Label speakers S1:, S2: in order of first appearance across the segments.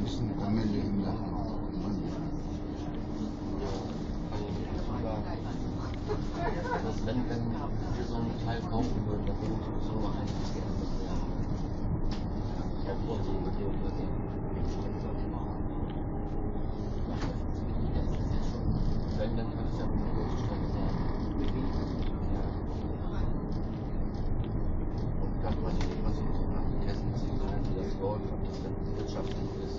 S1: höchsten Promille in der Hand.
S2: Also wenn wir so einen Teil kaufen würden, dann würde sowieso noch einiges geändert werden. Auch unsere Bedürfnisse. Wenn, dann kann es ja eine große Strecke sein. Und dann mal die, was ich so nach den Testen ziehen kann, wie das läuft, ob das dann wirtschaftlich ist.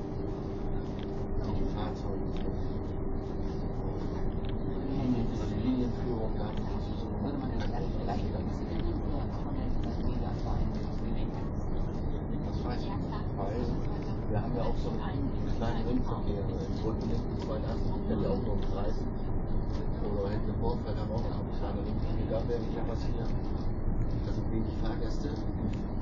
S2: Die Fahrzeuge sind. Über die Linienführung gab es so das weiß ich nicht, weil wir haben ja auch so einen kleinen Ringverkehr im Rückenlink, das war erst die auch nur im Kreis. Oder hinten im Vorfeld haben wir auch noch einen kleinen Ringverkehr, da wäre nicht passieren. Da sind wenig Fahrgäste.